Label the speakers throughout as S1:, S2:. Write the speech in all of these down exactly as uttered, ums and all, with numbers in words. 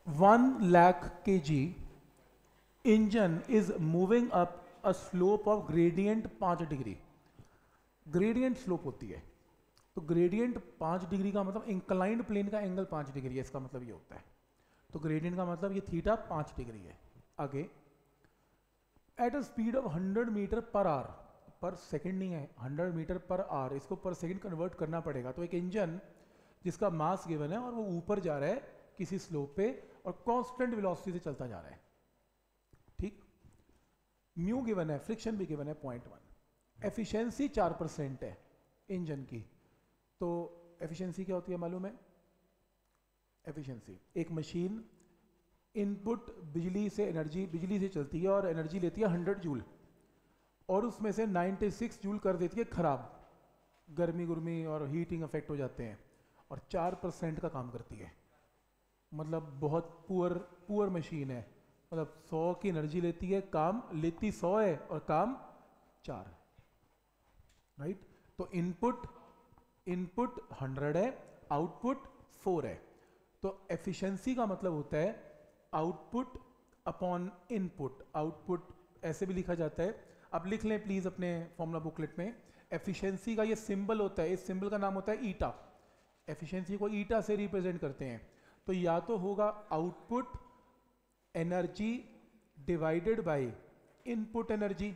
S1: One lakh kg engine is moving up a slope of gradient पाँच degree. Gradient slope होती है, तो gradient पाँच डिग्री का मतलब इंक्लाइंड प्लेन का एंगल पाँच डिग्री है, इसका मतलब ये होता है। तो ग्रेडियंट का मतलब ये थीटा पाँच डिग्री है। आगे, at a speed of hundred metre per hour, per second नहीं है, हंड्रेड मीटर पर आवर, इसको पर सेकंड कन्वर्ट करना पड़ेगा। तो एक इंजन जिसका मास गिवन है और वो ऊपर जा रहा है किसी स्लोप पे और कांस्टेंट वेलोसिटी से चलता जा रहा है, ठीक। म्यू गिवन है, फ्रिक्शन भी गिवन है पॉइंट वन, एफिशिएंसी चार परसेंट है इंजन की। तो एफिशिएंसी क्या होती है मालूम है? एफिशिएंसी, एक मशीन इनपुट बिजली से एनर्जी, बिजली से चलती है और एनर्जी लेती है हंड्रेड जूल, और उसमें से छियानवे जूल कर देती है खराब, गर्मी गुर्मी और हीटिंग इफेक्ट हो जाते हैं, और चार परसेंट का काम करती है। मतलब बहुत पुअर पुअर मशीन है, मतलब सौ की एनर्जी लेती है, काम लेती सौ है और काम चार, राइट। तो इनपुट इनपुट हंड्रेड है, आउटपुट फोर है। तो एफिशिएंसी का मतलब होता है आउटपुट अपॉन इनपुट। आउटपुट ऐसे भी लिखा जाता है, आप लिख लें प्लीज अपने फॉर्मूला बुकलेट में। एफिशिएंसी का ये सिंबल होता है, इस सिंबल का नाम होता है ईटा। एफिशिएंसी को ईटा से रिप्रेजेंट करते हैं। तो या तो होगा output energy divided by input energy,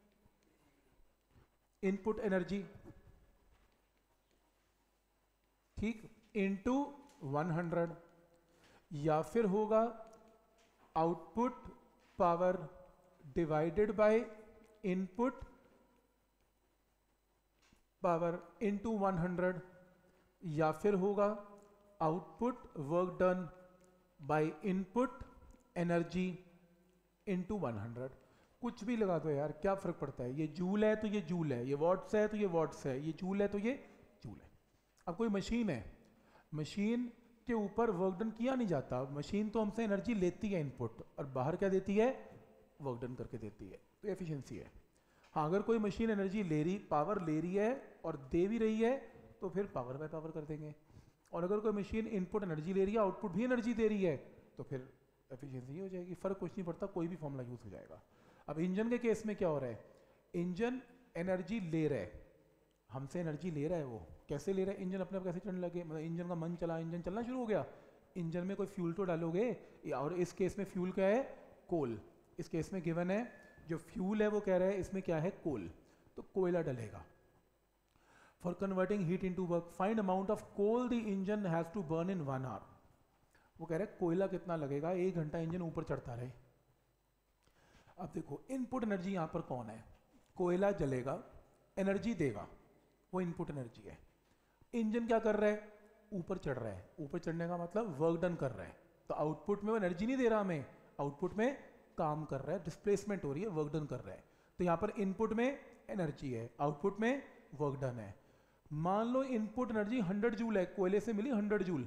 S1: input energy, ठीक, इनटू हंड्रेड, या फिर होगा output power divided by input power into hundred, या फिर होगा output work done by input energy into hundred. कुछ भी लगा दो यार, क्या फर्क पड़ता है? ये जूल है तो ये जूल है, ये वॉट्स है तो ये वॉट्स है, ये जूल है तो ये जूल है। अब कोई मशीन है, मशीन के ऊपर वर्क डन किया नहीं जाता, मशीन तो हमसे एनर्जी लेती है इनपुट, और बाहर क्या देती है? वर्क डन करके देती है, तो एफिशिएंसी है। हाँ, अगर कोई मशीन एनर्जी ले रही, पावर ले रही है और दे भी रही है, तो फिर पावर बाय पावर कर देंगे। और अगर कोई मशीन इनपुट एनर्जी ले रही है, आउटपुट भी एनर्जी दे रही है, तो फिर एफिशिएंसी हो जाएगी। फर्क कुछ नहीं पड़ता, कोई भी फॉर्मूला यूज हो जाएगा। अब इंजन के केस में क्या हो रहा है? इंजन एनर्जी ले रहा है, हमसे एनर्जी ले रहा है। वो कैसे ले रहा है? इंजन अपने आप कैसे चलने लगे, मतलब इंजन का मन चला, इंजन चलना शुरू हो गया। इंजन में कोई फ्यूल तो डालोगे, और इस केस में फ्यूल क्या है? कोल। इस केस में गिवन है जो फ्यूल है वो कह रहा है इसमें क्या है? कोल। तो कोयला डलेगा। For converting heat into work, find amount of coal the engine has to burn in one hour. वो कह रहा है कोयला कितना लगेगा, एक घंटा इंजन ऊपर चढ़ता रहे। अब देखो, इनपुट एनर्जी यहां पर कौन है? कोयला जलेगा, एनर्जी देगा, वो इनपुट एनर्जी है। इंजन क्या कर रहा है? ऊपर चढ़ रहा है। ऊपर चढ़ने का मतलब वर्क डन कर रहा है। तो आउटपुट में वो एनर्जी नहीं दे रहा हमें, आउटपुट में काम कर रहा है, डिस्प्लेसमेंट हो रही है, वर्क डन कर रहा है। तो यहां पर इनपुट में एनर्जी है, आउटपुट में वर्क डन है। मान लो इनपुट एनर्जी हंड्रेड जूल है, कोयले से मिली हंड्रेड जूल।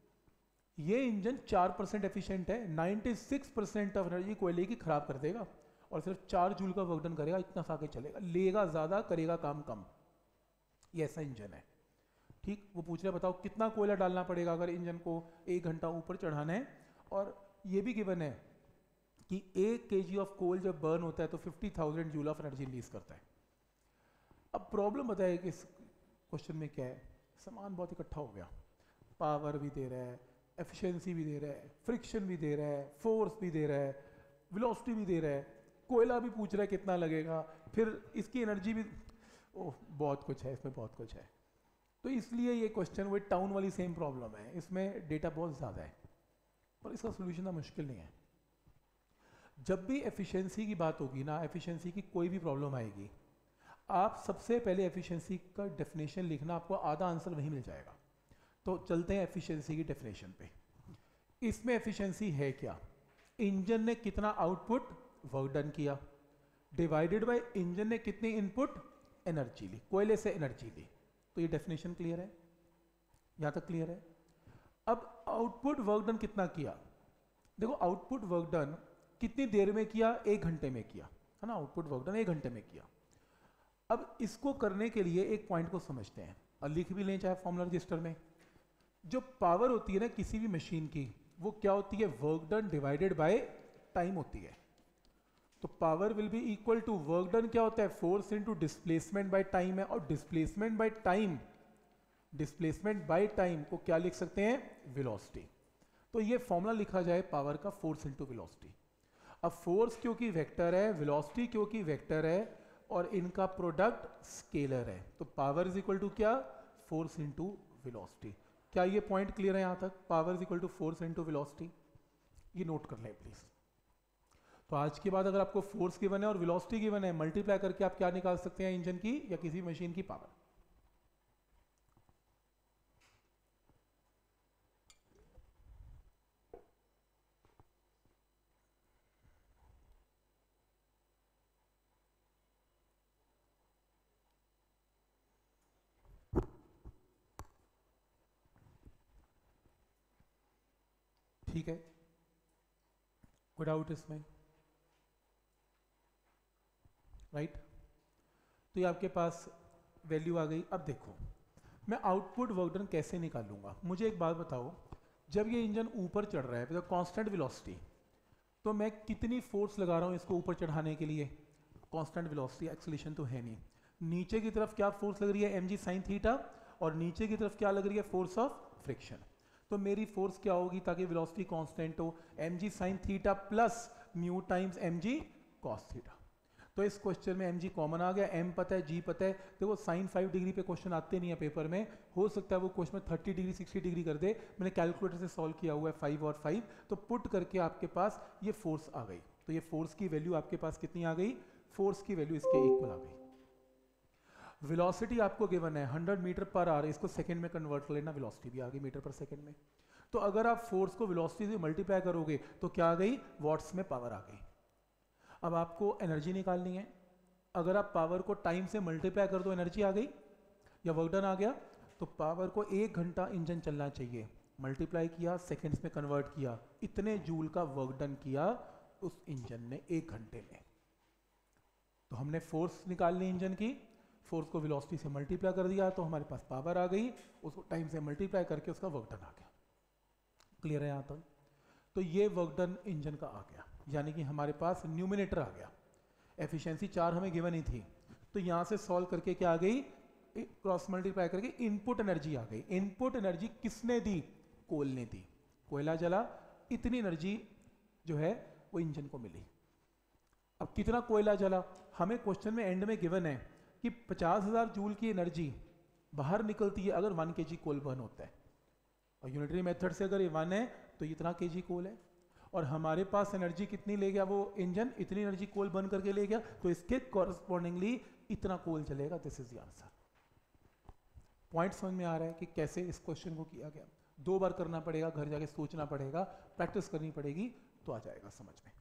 S1: ये इंजन चार परसेंट एफिशिएंट है, छियानवे परसेंट ऑफ एनर्जी कोयले की खराब कर देगा और सिर्फ चार जूल का वर्क डन करेगा, इतना सा के चलेगा, लेगा ज्यादा, करेगा काम कम। ये ऐसा इंजन है, ठीक। वो पूछ रहा है बताओ कितना कोयला डालना पड़ेगा अगर इंजन को एक घंटा ऊपर चढ़ाना है। और ये भी गिवन है कि एक केजी ऑफ कोल जब बर्न होता है तो fifty thousand joule of energy release करता है। अब प्रॉब्लम बताइए कि इस क्वेश्चन में क्या है? सामान बहुत इकट्ठा हो गया, पावर भी दे रहा है, एफिशिएंसी भी दे रहा है, फ्रिक्शन भी दे रहा है, फोर्स भी दे रहा है, वेलोसिटी भी दे रहा है, कोयला भी पूछ रहा है कितना लगेगा, फिर इसकी एनर्जी भी, ओह बहुत कुछ है इसमें, बहुत कुछ है। तो इसलिए ये क्वेश्चन वो टाउन वाली सेम प्रॉब्लम है, इसमें डेटा बहुत ज़्यादा है, पर इसका सोल्यूशन ना मुश्किल नहीं है। जब भी एफिशिएंसी की बात होगी ना, एफिशिएंसी की कोई भी प्रॉब्लम आएगी, आप सबसे पहले एफिशिएंसी का डेफिनेशन लिखना, आपको आधा आंसर वहीं मिल जाएगा। तो चलते हैं एफिशिएंसी की डेफिनेशन पे। इसमें एफिशिएंसी है क्या? इंजन ने कितना आउटपुट वर्क डन किया, डिवाइडेड बाय इंजन ने कितनी इनपुट एनर्जी ली, कोयले से एनर्जी ली। तो ये डेफिनेशन क्लियर है, यहां तक क्लियर है। अब आउटपुट वर्क डन कितना किया? देखो, आउटपुट वर्क डन कितनी देर में किया? एक घंटे में किया, है ना। आउटपुट वर्क डन एक घंटे में किया। अब इसको करने के लिए एक पॉइंट को समझते हैं और लिख भी लें चाहे फॉर्मूला रजिस्टर में। जो पावर होती है ना किसी भी मशीन की, वो क्या होती है, work done divided by time होती है। तो power will be equal to work done क्या होता है, force into displacement by time है, और displacement by time, displacement by time को क्या लिख सकते हैं, वेलोसिटी। तो ये फॉर्मूला लिखा जाए पावर का, फोर्स इनटू वेलोसिटी। अब फोर्स क्योंकि वेक्टर है, वेलोसिटी क्योंकि वेक्टर है, और इनका प्रोडक्ट स्केलर है, तो पावर इज इक्वल टू क्या, फोर्स इनटू वेलोसिटी। क्या ये पॉइंट क्लियर है यहां तक, power is equal to force into velocity, ये नोट कर लें प्लीज। तो आज के बाद अगर आपको फोर्स गिवन है और वेलोसिटी गिवन है, मल्टीप्लाई करके आप क्या निकाल सकते हैं, इंजन की या किसी मशीन की पावर। ठीक है, कोई डाउट इसमें, राइट right? तो ये आपके पास वैल्यू आ गई। अब देखो मैं आउटपुट वर्क डन कैसे निकालूंगा। मुझे एक बात बताओ, जब ये इंजन ऊपर चढ़ रहा है विद कांस्टेंट वेलोसिटी, तो मैं कितनी फोर्स लगा रहा हूँ इसको ऊपर चढ़ाने के लिए, कांस्टेंट वेलोसिटी, एक्सेलरेशन तो है नहीं। नीचे की तरफ क्या फोर्स लग रही है, एम जी साइन थीटा, और नीचे की तरफ क्या लग रही है, फोर्स ऑफ फ्रिक्शन। तो मेरी फोर्स क्या होगी, ताकि वेलोसिटी कांस्टेंट हो, M G sine theta plus mu times M G cos theta. तो इस क्वेश्चन में एम जी कॉमन आ गया, एम पता है, जी पता है। देखो साइन फाइव डिग्री पे क्वेश्चन आते नहीं है पेपर में, हो सकता है वो क्वेश्चन में थर्टी डिग्री सिक्सटी डिग्री कर दे। मैंने कैलकुलेटर से सॉल्व किया हुआ है फाइव और फाइव, तो पुट करके आपके पास ये फोर्स आ गई। तो ये फोर्स की वैल्यू आपके पास कितनी आ गई, फोर्स की वैल्यू इसके इक्वल आ गई। वेलोसिटी आपको गिवन है हंड्रेड मीटर पर आवर, इसको सेकंड में कन्वर्ट कर लेना, वेलोसिटी भी आ गई मीटर पर सेकंड में। तो अगर आप फोर्स को वेलोसिटी से मल्टीप्लाई करोगे तो क्या आ गई, वॉट्स में पावर आ गई। अब आपको एनर्जी निकालनी है, अगर आप पावर को टाइम से मल्टीप्लाई कर दो एनर्जी आ गई या वर्क डन आ गया। तो पावर को एक घंटा इंजन चलना चाहिए, मल्टीप्लाई किया, सेकंड्स में कन्वर्ट किया, इतने जूल का वर्क डन किया उस इंजन ने एक घंटे में। तो हमने फोर्स निकालनी इंजन की, फोर्स को वेलोसिटी से मल्टीप्लाई कर दिया तो हमारे पास पावर आ गई, उसको टाइम से मल्टीप्लाई करके उसका वर्क डन आ गया। क्लियर है यहाँ तक। तो ये वर्क डन इंजन का आ गया, यानी कि हमारे पास न्यूमिनेटर आ गया। एफिशिएंसी चार हमें गिवन ही थी, तो यहाँ से सॉल्व करके क्या आ गई, क्रॉस मल्टीप्लाई करके इनपुट एनर्जी आ गई। इनपुट एनर्जी किसने दी, कोल ने दी, कोयला जला, इतनी एनर्जी जो है वो इंजन को मिली। अब कितना कोयला जला, हमें क्वेश्चन में एंड में गिवन है कि पचास हजार जूल की एनर्जी बाहर निकलती है अगर वन के जी कोल बर्न होता है, और यूनिटरी मेथड से अगर ये वन है तो इतना के जी कोल है, और हमारे पास एनर्जी कितनी ले गया वो इंजन, इतनी एनर्जी कोल बर्न करके ले गया, तो इसके कॉरस्पॉन्डिंगली इतना कोल चलेगा। This is the answer. Point समझ में आ रहा है कि कैसे इस क्वेश्चन को किया गया। दो बार करना पड़ेगा, घर जाके सोचना पड़ेगा, प्रैक्टिस करनी पड़ेगी, तो आ जाएगा समझ में।